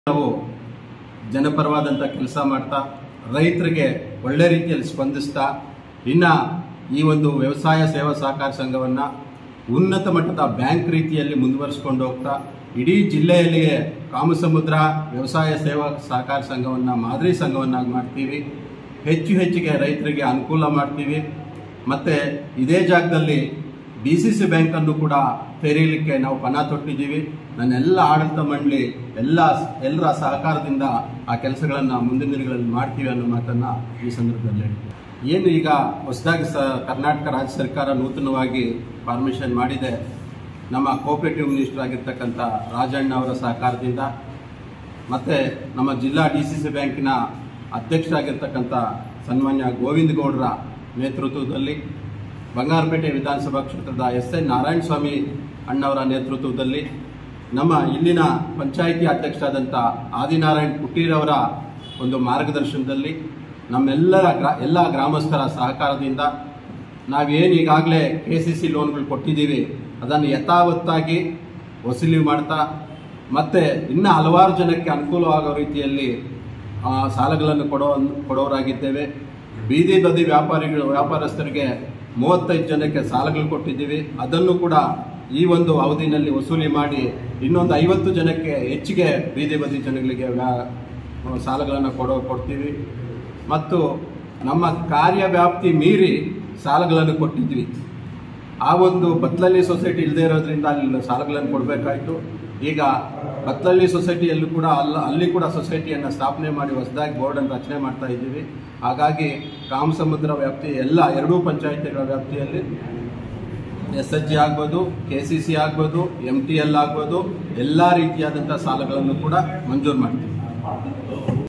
ನಾವು ಜನಪರವಾದಂಥ ಕೆಲಸ ಮಾಡ್ತಾ ರೈತರಿಗೆ ಒಳ್ಳೆ ರೀತಿಯಲ್ಲಿ ಸ್ಪಂದಿಸ್ತಾ ಈ ಒಂದು ವ್ಯವಸಾಯ ಸೇವಾ ಸಹಕಾರ ಸಂಘವನ್ನು ಉನ್ನತ ಮಟ್ಟದ ಬ್ಯಾಂಕ್ ರೀತಿಯಲ್ಲಿ ಮುಂದುವರಿಸಿಕೊಂಡು ಹೋಗ್ತಾ ಇಡೀ ಜಿಲ್ಲೆಯಲ್ಲಿಯೇ ಕಾಮಸಮುದ್ರ ವ್ಯವಸಾಯ ಸೇವಾ ಸಹಕಾರ ಸಂಘವನ್ನು ಮಾದರಿ ಸಂಘವನ್ನಾಗಿ ಮಾಡ್ತೀವಿ. ಹೆಚ್ಚಿಗೆ ರೈತರಿಗೆ ಅನುಕೂಲ ಮಾಡ್ತೀವಿ. ಮತ್ತು ಇದೇ ಜಾಗದಲ್ಲಿ DCC ಬ್ಯಾಂಕನ್ನು ಕೂಡ ತೆರೆಯಲಿಕ್ಕೆ ನಾವು ಪಣ ತೊಟ್ಟಿದ್ದೀವಿ. ನನ್ನೆಲ್ಲ ಆಡಳಿತ ಮಂಡಳಿ ಎಲ್ಲರ ಸಹಕಾರದಿಂದ ಆ ಕೆಲಸಗಳನ್ನು ಮುಂದಿನ ದಿನಗಳಲ್ಲಿ ಮಾಡ್ತೀವಿ ಅನ್ನೋ ಮಾತನ್ನು ಈ ಸಂದರ್ಭದಲ್ಲಿ ಹೇಳ್ತೀವಿ. ಏನು ಈಗ ಹೊಸದಾಗಿ ಕರ್ನಾಟಕ ರಾಜ್ಯ ಸರ್ಕಾರ ನೂತನವಾಗಿ ಪರ್ಮಿಷನ್ ಮಾಡಿದೆ, ನಮ್ಮ ಕೋಆಪರೇಟಿವ್ ಮಿನಿಸ್ಟರ್ ಆಗಿರ್ತಕ್ಕಂಥ ರಾಜಣ್ಣ ಅವರ ಸಹಕಾರದಿಂದ ಮತ್ತು ನಮ್ಮ ಜಿಲ್ಲಾ DCC ಬ್ಯಾಂಕಿನ ಅಧ್ಯಕ್ಷರಾಗಿರ್ತಕ್ಕಂಥ ಸನ್ಮಾನ್ಯ ಗೋವಿಂದ ಗೌಡರ ನೇತೃತ್ವದಲ್ಲಿ, ಬಂಗಾರಪೇಟೆ ವಿಧಾನಸಭಾ ಕ್ಷೇತ್ರದ SN ನಾರಾಯಣಸ್ವಾಮಿ ಅಣ್ಣವರ ನೇತೃತ್ವದಲ್ಲಿ, ನಮ್ಮ ಇಲ್ಲಿನ ಪಂಚಾಯಿತಿ ಅಧ್ಯಕ್ಷರಾದಂಥ ಆದಿನಾರಾಯಣ್ ಪುಟ್ಟೀರವರ ಒಂದು ಮಾರ್ಗದರ್ಶನದಲ್ಲಿ, ಎಲ್ಲ ಗ್ರಾಮಸ್ಥರ ಸಹಕಾರದಿಂದ ನಾವೇನು ಈಗಾಗಲೇ KCC ಲೋನ್ಗಳು ಕೊಟ್ಟಿದ್ದೀವಿ ಅದನ್ನು ಯಥಾವತ್ತಾಗಿ ವಸೂಲಿ ಮಾಡ್ತಾ ಮತ್ತು ಇನ್ನೂ ಹಲವಾರು ಜನಕ್ಕೆ ಅನುಕೂಲವಾಗೋ ರೀತಿಯಲ್ಲಿ ಸಾಲಗಳನ್ನು ಕೊಡೋರಾಗಿದ್ದೇವೆ. ಬೀದಿ ಬದಿ ವ್ಯಾಪಾರಸ್ಥರಿಗೆ 35 ಜನಕ್ಕೆ ಸಾಲಗಳು ಕೊಟ್ಟಿದ್ದೀವಿ. ಅದನ್ನು ಕೂಡ ಈ ಒಂದು ಅವಧಿನಲ್ಲಿ ವಸೂಲಿ ಮಾಡಿ ಇನ್ನೊಂದು 50 ಜನಕ್ಕೆ ಹೆಚ್ಚಿಗೆ ಬೀದಿ ಬದಿ ಜನಗಳಿಗೆ ಸಾಲಗಳನ್ನು ಕೊಡ್ತೀವಿ. ಮತ್ತು ನಮ್ಮ ಕಾರ್ಯವ್ಯಾಪ್ತಿ ಮೀರಿ ಸಾಲಗಳನ್ನು ಕೊಟ್ಟಿದ್ವಿ. ಆ ಒಂದು ಬತ್ಲಳ್ಳಿ ಸೊಸೈಟಿ ಇಲ್ಲದೆ ಇರೋದ್ರಿಂದ ಅಲ್ಲಿ ಸಾಲಗಳನ್ನು ಕೊಡಬೇಕಾಯಿತು. ಈಗ ಬತ್ಲಳ್ಳಿ ಸೊಸೈಟಿಯಲ್ಲೂ ಕೂಡ ಅಲ್ಲಿ ಕೂಡ ಸೊಸೈಟಿಯನ್ನು ಸ್ಥಾಪನೆ ಮಾಡಿ ಹೊಸದಾಗಿ ಬೋರ್ಡನ್ನು ರಚನೆ ಮಾಡ್ತಾ ಇದ್ದೀವಿ. ಹಾಗಾಗಿ ಕಾಮಸಮುದ್ರ ವ್ಯಾಪ್ತಿ ಎರಡೂ ಪಂಚಾಯಿತಿಗಳ ವ್ಯಾಪ್ತಿಯಲ್ಲಿ SHG ಆಗ್ಬೋದು, KCC ಆಗ್ಬೋದು, MTL ಆಗ್ಬೋದು, ಎಲ್ಲ ರೀತಿಯಾದಂಥ ಸಾಲಗಳನ್ನು ಕೂಡ ಮಂಜೂರು ಮಾಡ್ತೀವಿ.